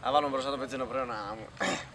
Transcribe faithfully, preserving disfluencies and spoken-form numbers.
Θα βάλουμε μπροστά το πετσινό πρέο να μου.